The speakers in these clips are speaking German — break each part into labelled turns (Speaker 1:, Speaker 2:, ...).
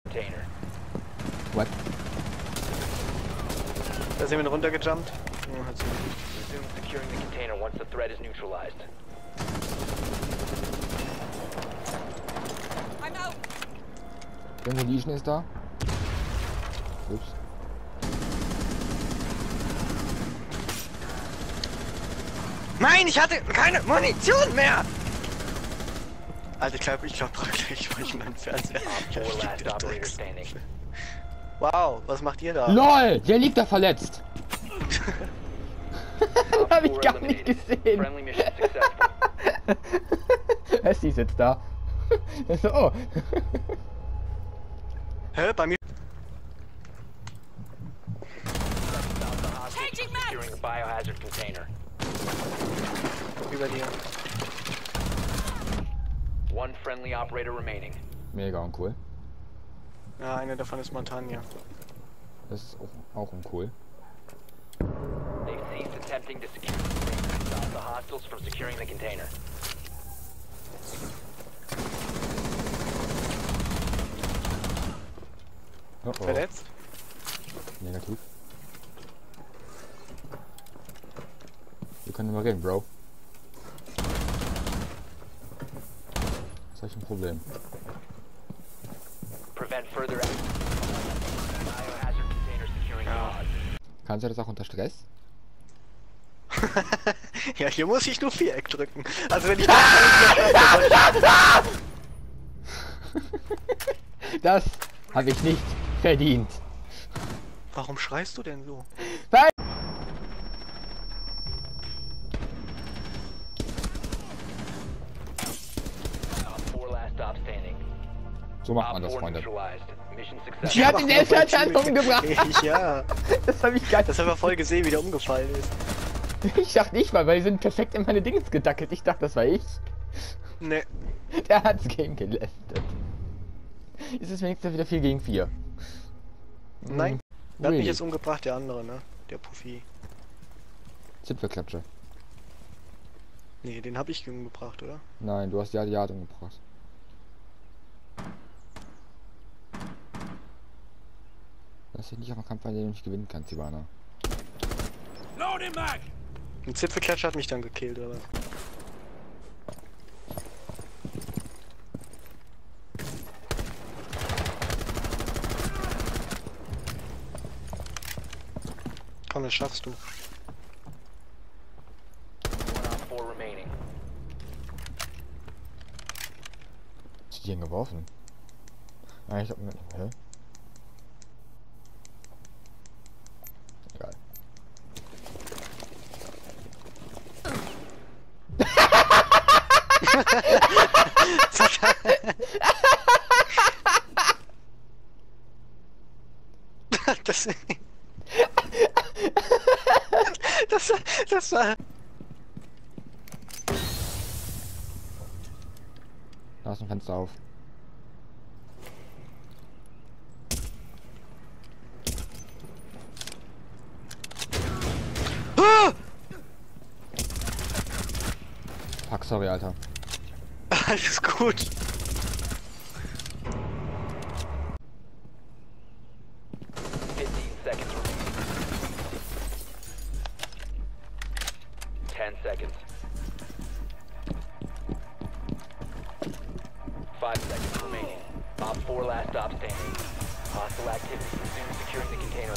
Speaker 1: Container.
Speaker 2: What?
Speaker 3: Da sind wir runtergejumpt.
Speaker 1: Resume securing the container once the threat is neutralized.
Speaker 4: I'm out.
Speaker 2: Demolition ist da. Ups.
Speaker 3: Nein, ich hatte keine Munition mehr! Alter, ich glaub gleich, weil ich meinen Fernseher.
Speaker 1: Op 4 last operator standing.
Speaker 3: Wow, was macht ihr da?
Speaker 2: LOL! Der liegt da verletzt!
Speaker 1: Op
Speaker 2: Hab ich
Speaker 1: 4
Speaker 2: gar nicht
Speaker 1: eliminated.
Speaker 2: gesehen!
Speaker 1: Friendly mission successful.
Speaker 2: Essie sitzt da. So, oh.
Speaker 3: Hä, bei mir?
Speaker 1: Stop the hostiles from securing the biohazard container.
Speaker 3: Über dir.
Speaker 1: One friendly operator remaining.
Speaker 2: Mega uncool.
Speaker 3: Ja, einer davon ist Montagna.
Speaker 2: Das ist auch uncool.
Speaker 1: They've ceased attempting to secure the container. Stop the hostiles from securing the container.
Speaker 2: Oh oh.
Speaker 3: Verletzt?
Speaker 2: Negativ. Wir können mal reden, Bro. Was ist ein Problem?
Speaker 1: Prevent further action. Biohazard container securing pod.
Speaker 2: Kannst du das auch unter Stress?
Speaker 3: Ja, hier muss ich nur Viereck drücken. Also wenn ich
Speaker 2: Das habe ich nicht verdient.
Speaker 3: Warum schreist du denn so?
Speaker 2: Weil
Speaker 1: Op 4 last stop standing.
Speaker 2: so macht
Speaker 1: Op
Speaker 2: man das,
Speaker 1: 4
Speaker 2: Freunde.
Speaker 1: neutralized. Mission
Speaker 2: Die
Speaker 1: successful.
Speaker 2: hat ihn selbst umgebracht.
Speaker 3: Ja,
Speaker 2: Das habe ich gar
Speaker 3: das haben wir voll gesehen, wie der umgefallen ist.
Speaker 2: Ich dachte nicht mal, weil die sind perfekt in meine Dinge gedackelt. Ich dachte, das war ich.
Speaker 3: Ne,
Speaker 2: Der hat's Game gelästet. Ist es wenigstens wieder 4 gegen 4?
Speaker 3: nein. Der hat mich
Speaker 2: Really?
Speaker 3: jetzt umgebracht, der andere, ne? Der Puffy.
Speaker 2: Zipfelklatsche.
Speaker 3: Nee, den hab ich umgebracht, oder?
Speaker 2: Nein, du hast ja die Art umgebracht. Das ist nicht auf einem Kampf, bei dem du nicht gewinnen kannst, Ivana.
Speaker 3: Ein Zipfelklatscher hat mich dann gekillt, oder? Komm, das schaffst du.
Speaker 1: One Op 4 remaining.
Speaker 2: Ist die denn geworfen? Ah, ich hab mir. Hä? Egal.
Speaker 3: Das, das war...
Speaker 2: Da ist ein Fenster auf. Fuck, sorry, Alter.
Speaker 3: Alles gut.
Speaker 1: Seconds remaining. 10 seconds. 5 seconds remaining. Op 4 last stop standing. Hostile activity. Resume securing the container.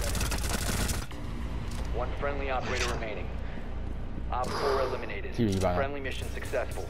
Speaker 1: One friendly operator remaining. Op 4 eliminated.
Speaker 2: Vielen Dank.
Speaker 1: Friendly mission successful.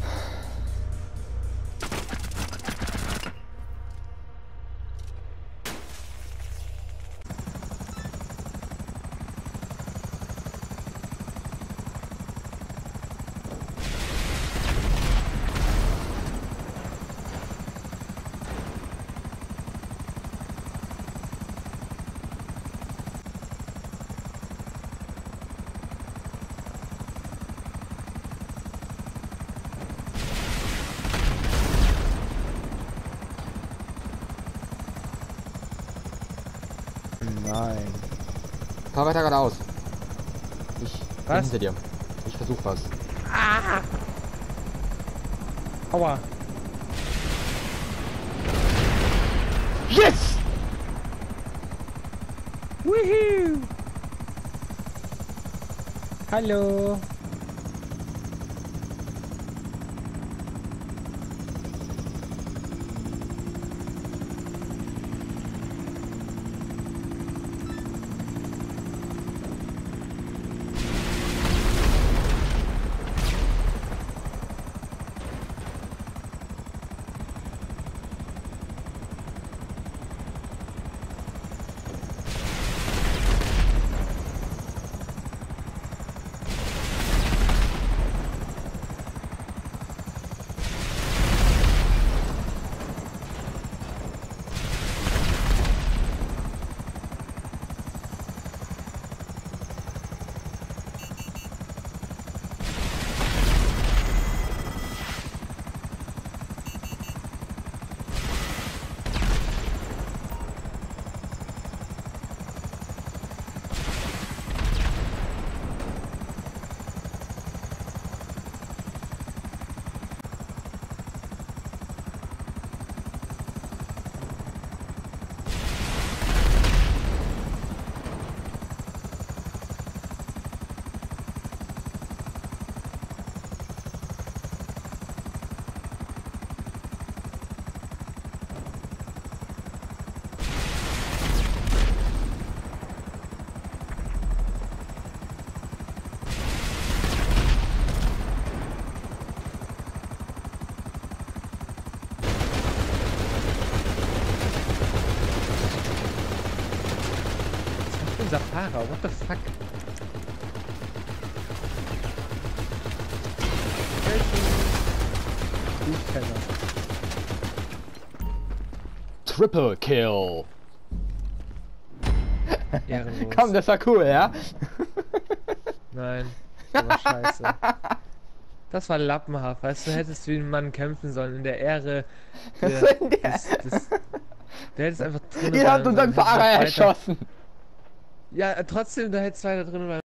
Speaker 2: Nein. Fahr weiter geradeaus. Ich bin hinter dir. Ich versuch was.
Speaker 5: Aua.
Speaker 2: Yes!
Speaker 4: Woohoo! Hallo! Unser Fahrer, what the fuck?
Speaker 2: Triple Kill.
Speaker 4: Ehrenlos.
Speaker 2: Komm, das war cool, ja?
Speaker 4: Nein, das war scheiße. Das war lappenhaft, weißt du, hättest du wie ein Mann kämpfen sollen in der Ehre. Der hättest einfach drin.
Speaker 2: Ihr habt unseren Fahrer erschossen.
Speaker 4: Ja, trotzdem, da hättest du weiter drin bleiben.